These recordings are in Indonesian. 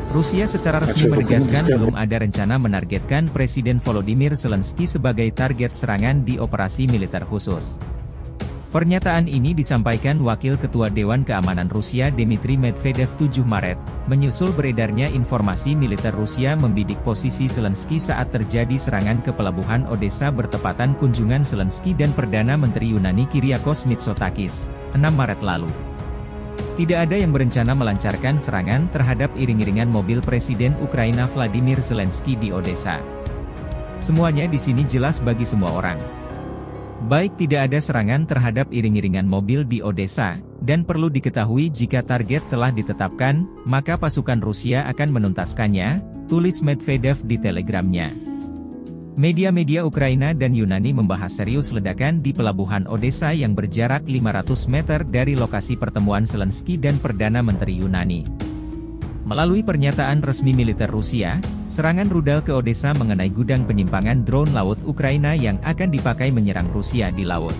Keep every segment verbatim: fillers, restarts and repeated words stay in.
Rusia secara resmi menegaskan belum ada rencana menargetkan Presiden Volodymyr Zelensky sebagai target serangan di operasi militer khusus. Pernyataan ini disampaikan Wakil Ketua Dewan Keamanan Rusia Dmitry Medvedev tujuh Maret, menyusul beredarnya informasi militer Rusia membidik posisi Zelensky saat terjadi serangan ke pelabuhan Odessa bertepatan kunjungan Zelensky dan Perdana Menteri Yunani Kyriakos Mitsotakis, enam Maret lalu. Tidak ada yang berencana melancarkan serangan terhadap iring-iringan mobil Presiden Ukraina Vladimir Zelensky di Odessa. Semuanya di sini jelas bagi semua orang. Baik, tidak ada serangan terhadap iring-iringan mobil di Odessa, dan perlu diketahui jika target telah ditetapkan, maka pasukan Rusia akan menuntaskannya, tulis Medvedev di Telegramnya. Media-media Ukraina dan Yunani membahas serius ledakan di pelabuhan Odessa yang berjarak lima ratus meter dari lokasi pertemuan Zelensky dan Perdana Menteri Yunani. Melalui pernyataan resmi militer Rusia, serangan rudal ke Odessa mengenai gudang penyimpangan drone laut Ukraina yang akan dipakai menyerang Rusia di laut.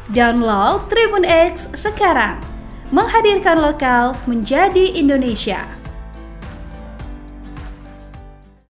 Download Tribun X sekarang, menghadirkan lokal menjadi Indonesia.